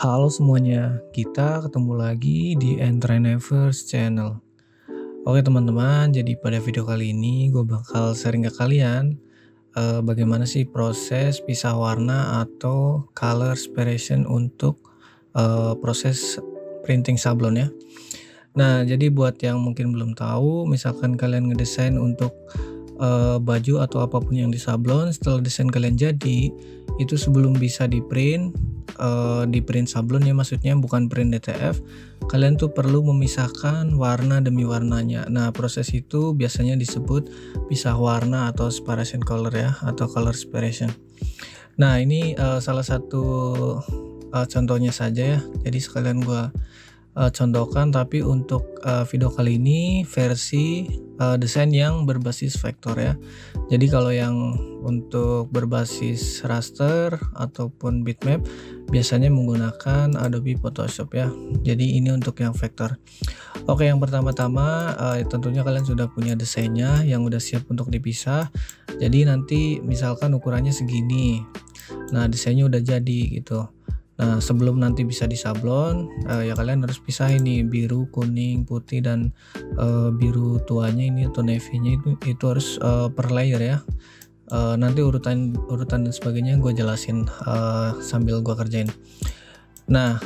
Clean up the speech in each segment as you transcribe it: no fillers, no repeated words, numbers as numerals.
Halo semuanya, kita ketemu lagi di Entrepreneurs Channel. Oke teman-teman, jadi pada video kali ini gue bakal sharing ke kalian bagaimana sih proses pisah warna atau color separation untuk proses printing sablon ya. Nah, jadi buat yang mungkin belum tahu, misalkan kalian ngedesain untuk baju atau apapun yang disablon, setelah desain kalian jadi, itu sebelum bisa di print sablon ya, maksudnya bukan print DTF, kalian tuh perlu memisahkan warna demi warnanya. Nah, proses itu biasanya disebut pisah warna atau separation color ya, atau color separation. Nah, ini salah satu contohnya saja ya. Jadi sekalian gua contohkan, tapi untuk video kali ini versi desain yang berbasis vektor ya. Jadi kalau yang untuk berbasis raster ataupun bitmap biasanya menggunakan Adobe Photoshop ya. Jadi ini untuk yang vektor. Oke, yang pertama-tama tentunya kalian sudah punya desainnya yang udah siap untuk dipisah. Jadi nanti misalkan ukurannya segini. Nah, desainnya udah jadi gitu. Nah, sebelum nanti bisa disablon, ya kalian harus pisah ini biru, kuning, putih, dan biru tuanya ini atau navy-nya itu harus per layer ya. Nanti urutan dan sebagainya gue jelasin sambil gue kerjain. Nah,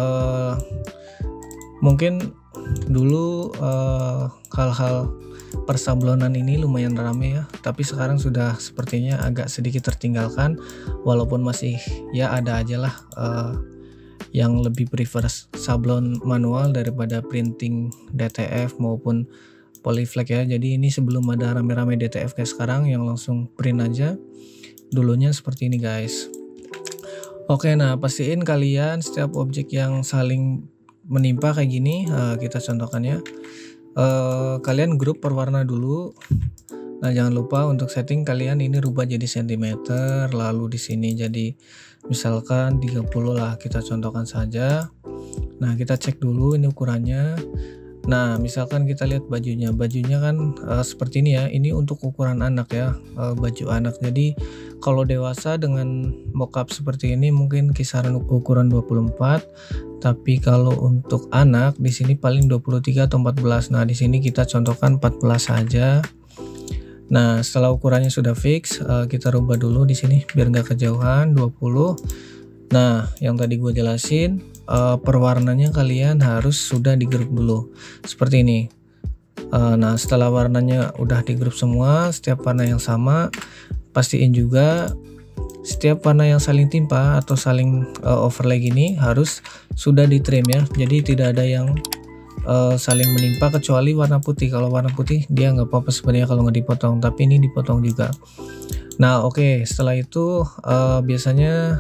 mungkin dulu hal-hal persablonan ini lumayan rame ya, tapi sekarang sudah sepertinya agak sedikit tertinggalkan, walaupun masih ya ada aja lah yang lebih prefer sablon manual daripada printing DTF maupun polyflag ya. Jadi ini sebelum ada rame-rame DTF kayak sekarang yang langsung print aja, dulunya seperti ini guys. Oke, nah pastiin kalian setiap objek yang saling menimpa kayak gini, kita contohkan ya. Kalian grup per warna dulu. Nah, jangan lupa untuk setting kalian ini rubah jadi cm, lalu di sini jadi misalkan 30 lah, kita contohkan saja. Nah, kita cek dulu ini ukurannya. Nah, misalkan kita lihat bajunya kan seperti ini ya. Ini untuk ukuran anak ya, baju anak. Jadi kalau dewasa dengan mockup seperti ini mungkin kisaran ukuran 24, tapi kalau untuk anak di sini paling 23 atau 14. Nah, di sini kita contohkan 14 saja. Nah, setelah ukurannya sudah fix, kita rubah dulu di sini biar nggak kejauhan 20. Nah, yang tadi gue jelasin, perwarnanya kalian harus sudah di grup dulu seperti ini. Nah, setelah warnanya udah di grup semua, setiap warna yang sama, pastiin juga setiap warna yang saling timpa atau saling overlay gini harus sudah di trim ya. Jadi tidak ada yang saling menimpa kecuali warna putih. Kalau warna putih dia nggak apa-apa sebenarnya kalau nggak dipotong, tapi ini dipotong juga. Nah, oke, setelah itu biasanya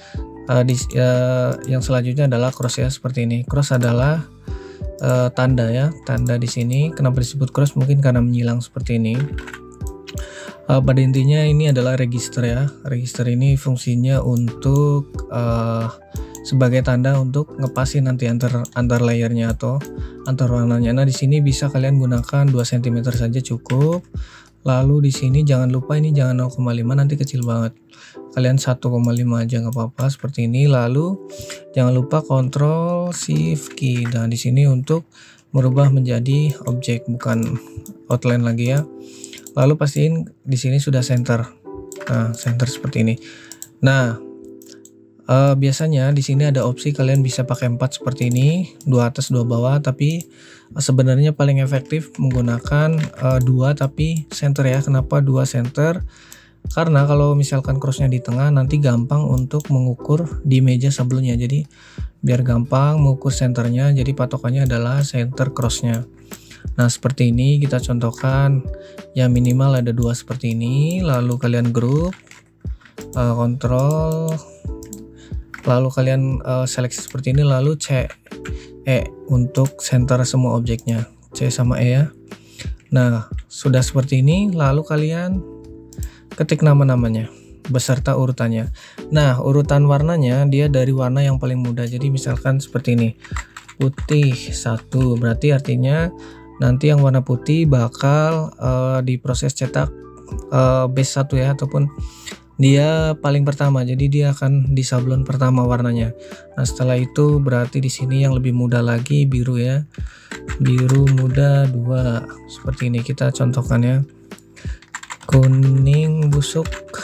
yang selanjutnya adalah cross ya, seperti ini. Cross adalah tanda ya, tanda di sini. Kenapa disebut cross? Mungkin karena menyilang seperti ini. Pada intinya ini adalah register ya. Register ini fungsinya untuk sebagai tanda untuk ngepasin nanti antar layernya atau antar warnanya. Nah, di sini bisa kalian gunakan 2 cm saja cukup. Lalu di sini jangan lupa ini jangan 0,5, nanti kecil banget. Kalian 1,5 aja nggak apa-apa seperti ini. Lalu jangan lupa Ctrl Shift key. Nah, di sini untuk merubah menjadi objek bukan outline lagi ya. Lalu pastiin di sini sudah center. Nah, center seperti ini. Nah, biasanya di sini ada opsi kalian bisa pakai 4 seperti ini, 2 atas 2 bawah, tapi sebenarnya paling efektif menggunakan 2 tapi center ya. Kenapa 2 center? Karena kalau misalkan crossnya di tengah nanti gampang untuk mengukur di meja sebelumnya. Jadi biar gampang mengukur centernya, jadi patokannya adalah center crossnya. Nah, seperti ini kita contohkan ya, minimal ada 2 seperti ini. Lalu kalian grup, kontrol, lalu kalian seleksi seperti ini, lalu C E untuk center semua objeknya, C sama E ya. Nah, sudah seperti ini, lalu kalian ketik nama-namanya beserta urutannya. Nah, urutan warnanya dia dari warna yang paling mudah. Jadi misalkan seperti ini, putih 1, berarti artinya nanti yang warna putih bakal diproses cetak base 1 ya, ataupun dia paling pertama, jadi dia akan di sablon pertama warnanya. Nah setelah itu berarti di sini yang lebih muda lagi biru ya, biru muda 2 seperti ini. Kita contohkan ya, kuning busuk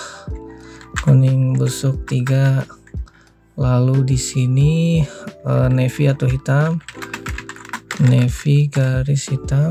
3, lalu di sini navy atau hitam, navy garis hitam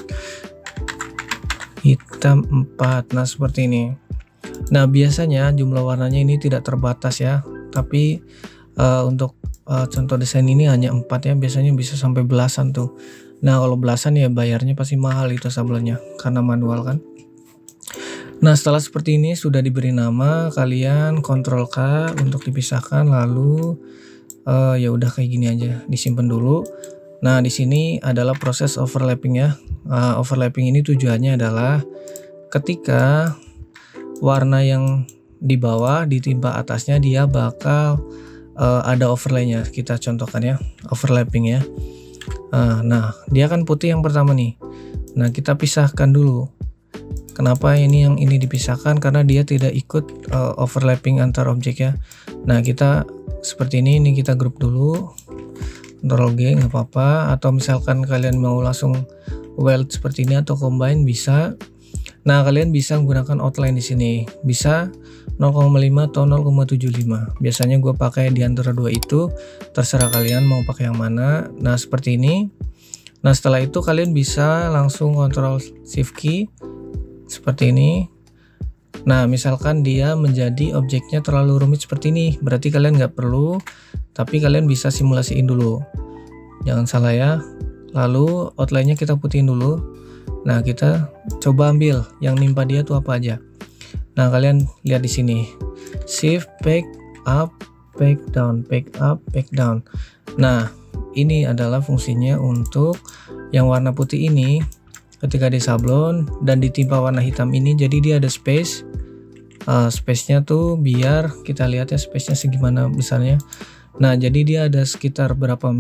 4. Nah seperti ini. Nah biasanya jumlah warnanya ini tidak terbatas ya, tapi untuk contoh desain ini hanya 4 ya, biasanya bisa sampai belasan tuh. Nah kalau belasan ya bayarnya pasti mahal itu sablonnya karena manual kan. Nah setelah seperti ini sudah diberi nama, kalian Ctrl K untuk dipisahkan, lalu ya udah kayak gini aja, disimpan dulu. Nah di sini adalah proses overlapping ya. Overlapping ini tujuannya adalah ketika warna yang di bawah ditimpa atasnya, dia bakal ada overlaynya. Kita contohkan ya, overlapping ya. Nah dia kan putih yang pertama nih. Nah kita pisahkan dulu. Kenapa yang ini dipisahkan? Karena dia tidak ikut overlapping antar objek ya. Nah kita seperti ini kita grup dulu, Ctrl G nggak apa-apa, atau misalkan kalian mau langsung weld seperti ini atau combine bisa. Nah kalian bisa menggunakan outline di sini, bisa 0,5 atau 0,75. Biasanya gue pakai di antara dua itu, terserah kalian mau pakai yang mana. Nah seperti ini. Nah setelah itu kalian bisa langsung Ctrl Shift key seperti ini. Nah misalkan dia menjadi objeknya terlalu rumit seperti ini, berarti kalian nggak perlu, tapi kalian bisa simulasiin dulu, jangan salah ya. Lalu outline-nya kita putihin dulu. Nah kita coba ambil yang nimpa dia tuh apa aja. Nah kalian lihat di sini, shift back up back down, back up back down. Nah ini adalah fungsinya untuk yang warna putih ini. Ketika di sablon dan ditimpa warna hitam ini, jadi dia ada space. Space-nya tuh biar kita lihat ya space-nya segimana besarnya. Nah jadi dia ada sekitar berapa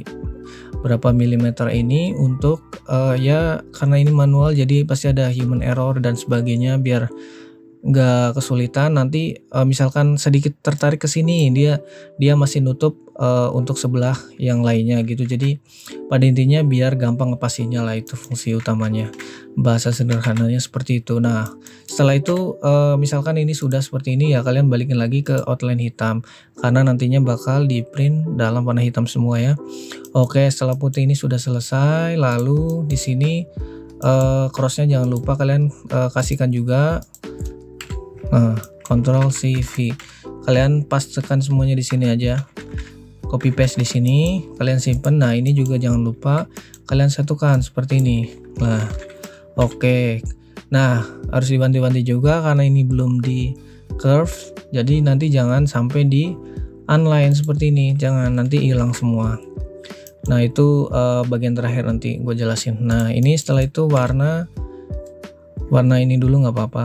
milimeter ini untuk ya karena ini manual jadi pasti ada human error dan sebagainya, biar nggak kesulitan. Nanti misalkan sedikit tertarik ke sini, dia masih nutup untuk sebelah yang lainnya gitu. Jadi pada intinya biar gampang ngepasinnya lah, itu fungsi utamanya, bahasa sederhananya seperti itu. Nah setelah itu misalkan ini sudah seperti ini ya, kalian balikin lagi ke outline hitam karena nantinya bakal di print dalam warna hitam semua ya. Oke, setelah putih ini sudah selesai, lalu di sini crossnya jangan lupa kalian kasihkan juga. Ctrl C V, kalian pastekan semuanya di sini aja, copy paste di sini, kalian simpen. Nah ini juga jangan lupa kalian satukan seperti ini. Nah oke. Nah harus dibantu-bantu juga karena ini belum di curve, jadi nanti jangan sampai di unline seperti ini, jangan, nanti hilang semua. Nah itu bagian terakhir nanti gue jelasin. Nah ini setelah itu warna ini dulu nggak apa-apa.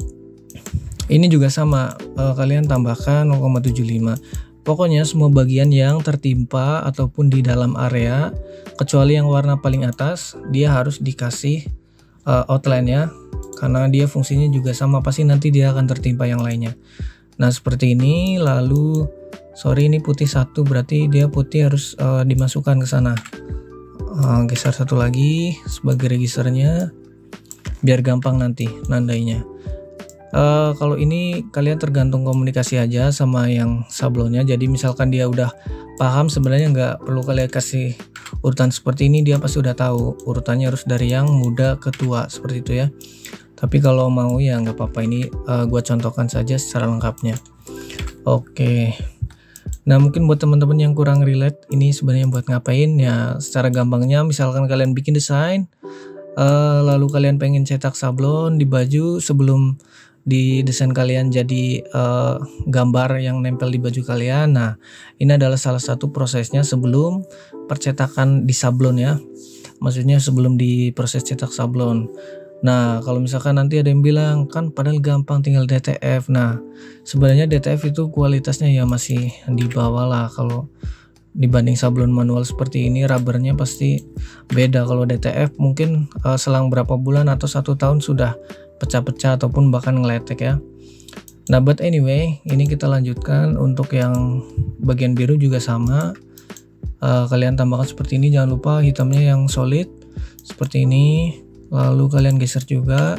Ini juga sama, kalian tambahkan 0,75. Pokoknya semua bagian yang tertimpa ataupun di dalam area, kecuali yang warna paling atas, dia harus dikasih outline ya, karena dia fungsinya juga sama, pasti nanti dia akan tertimpa yang lainnya. Nah seperti ini. Lalu sorry ini putih satu, berarti dia putih harus dimasukkan ke sana. Geser satu lagi sebagai registernya biar gampang nanti nandainya. Kalau ini kalian tergantung komunikasi aja sama yang sablonnya. Jadi misalkan dia udah paham, sebenarnya nggak perlu kalian kasih urutan seperti ini, dia pasti udah tahu urutannya harus dari yang muda ke tua seperti itu ya. Tapi kalau mau ya nggak apa-apa, ini gua contohkan saja secara lengkapnya. Oke. Nah mungkin buat teman-teman yang kurang relate, ini sebenarnya buat ngapain ya, secara gampangnya misalkan kalian bikin desain, lalu kalian pengen cetak sablon di baju, sebelum di desain kalian jadi gambar yang nempel di baju kalian. Nah ini adalah salah satu prosesnya sebelum percetakan di sablon ya, maksudnya sebelum diproses cetak sablon. Nah kalau misalkan nanti ada yang bilang kan padahal gampang tinggal DTF. Nah sebenarnya DTF itu kualitasnya ya masih di bawah lah kalau dibanding sablon manual seperti ini. Rubbernya pasti beda. Kalau DTF mungkin selang berapa bulan atau 1 tahun sudah pecah-pecah ataupun bahkan ngeletek ya. Nah, but anyway, ini kita lanjutkan untuk yang bagian biru juga sama. Kalian tambahkan seperti ini, jangan lupa hitamnya yang solid seperti ini, lalu kalian geser juga.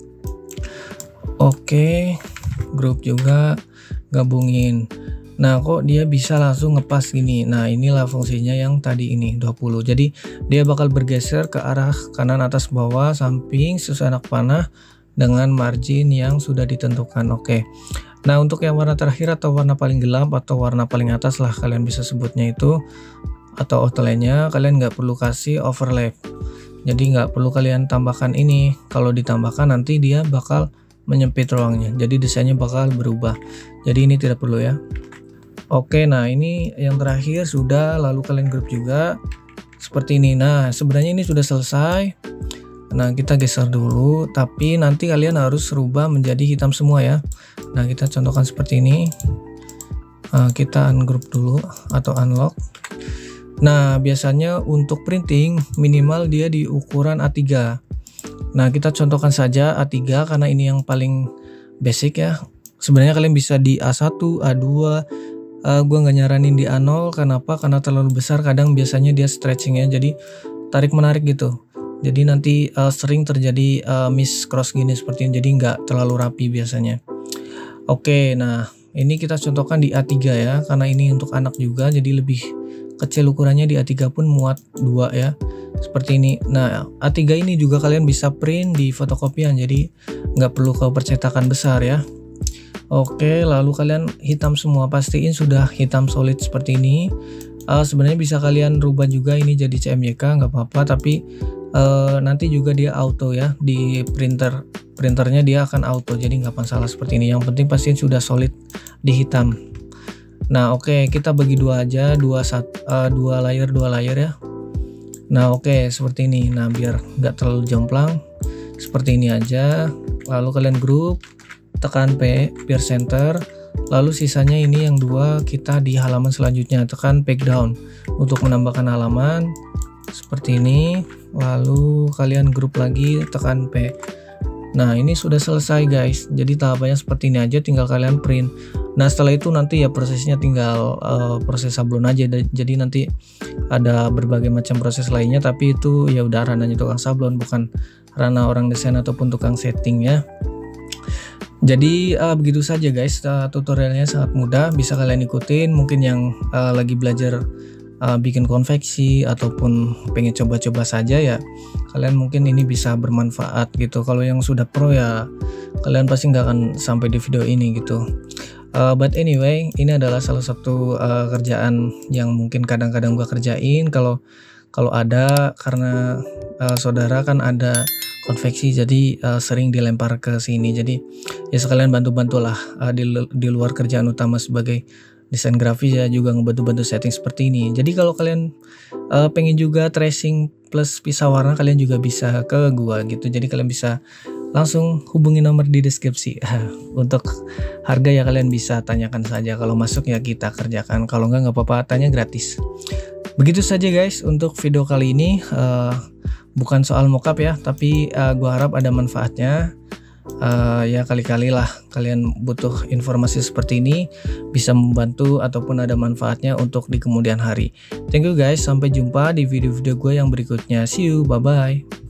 Oke, grup juga gabungin. Nah, kok dia bisa langsung ngepas gini. Nah, inilah fungsinya yang tadi ini 20. Jadi dia bakal bergeser ke arah kanan, atas, bawah, samping sesuai anak panah dengan margin yang sudah ditentukan. Oke. Nah, untuk yang warna terakhir atau warna paling gelap atau warna paling atas lah kalian bisa sebutnya itu, atau outline-nya kalian nggak perlu kasih overlap. Jadi nggak perlu kalian tambahkan ini. Kalau ditambahkan nanti dia bakal menyempit ruangnya. Jadi desainnya bakal berubah. Jadi ini tidak perlu ya. Oke, nah ini yang terakhir sudah, lalu kalian grup juga seperti ini. Nah, sebenarnya ini sudah selesai. Nah, kita geser dulu, tapi nanti kalian harus rubah menjadi hitam semua ya. Nah, kita contohkan seperti ini. Kita ungroup dulu atau unlock. Nah, biasanya untuk printing minimal dia di ukuran A3. Nah, kita contohkan saja A3 karena ini yang paling basic ya. Sebenarnya kalian bisa di A1, A2. Gua nggak nyaranin di A0. Kenapa? Karena terlalu besar, kadang biasanya dia stretching ya. Jadi tarik menarik gitu. Jadi nanti sering terjadi miss cross gini seperti ini. Jadi nggak terlalu rapi biasanya. Oke, nah ini kita contohkan di A3 ya. Karena ini untuk anak juga, jadi lebih kecil ukurannya. Di A3 pun muat 2 ya, seperti ini. Nah, A3 ini juga kalian bisa print di fotokopian, jadi nggak perlu ke percetakan besar ya. Oke, lalu kalian hitam semua, pastiin sudah hitam solid seperti ini. Sebenarnya bisa kalian rubah juga ini jadi CMYK, nggak apa-apa, tapi nanti juga dia auto ya, di printernya dia akan auto, jadi nggak masalah seperti ini. Yang penting pastiin sudah solid di hitam. Nah, oke, kita bagi dua aja, dua layer ya. Nah, oke, seperti ini. Nah, biar nggak terlalu jomplang, seperti ini aja. Lalu kalian grup, tekan P biar center. Lalu sisanya ini yang dua kita di halaman selanjutnya, tekan back down untuk menambahkan halaman seperti ini. Lalu kalian grup lagi, tekan P. Nah, ini sudah selesai guys. Jadi tahapannya seperti ini aja, tinggal kalian print. Nah, setelah itu nanti ya prosesnya tinggal proses sablon aja. Jadi nanti ada berbagai macam proses lainnya, tapi itu ya udah ranahnya tukang sablon, bukan ranah orang desain ataupun tukang setting ya. Jadi begitu saja guys, tutorialnya sangat mudah, bisa kalian ikutin. Mungkin yang lagi belajar bikin konveksi ataupun pengen coba-coba saja ya, kalian mungkin ini bisa bermanfaat gitu. Kalau yang sudah pro ya kalian pasti nggak akan sampai di video ini gitu. But anyway, ini adalah salah satu kerjaan yang mungkin kadang-kadang gua kerjain kalau ada, karena saudara kan ada konveksi, jadi sering dilempar ke sini. Jadi ya sekalian bantu-bantulah di luar kerjaan utama sebagai desain grafis ya, juga ngebantu-bantu setting seperti ini. Jadi kalau kalian pengen juga tracing plus pisah warna, kalian juga bisa ke gua gitu. Jadi kalian bisa langsung hubungi nomor di deskripsi. Untuk harga ya kalian bisa tanyakan saja, kalau masuk ya kita kerjakan, kalau nggak apa-apa, tanya gratis. Begitu saja guys untuk video kali ini. Bukan soal mockup ya, tapi gua harap ada manfaatnya. Ya kali-kali lah kalian butuh informasi seperti ini, bisa membantu ataupun ada manfaatnya untuk di kemudian hari. Thank you guys, sampai jumpa di video-video gue yang berikutnya. See you, bye bye.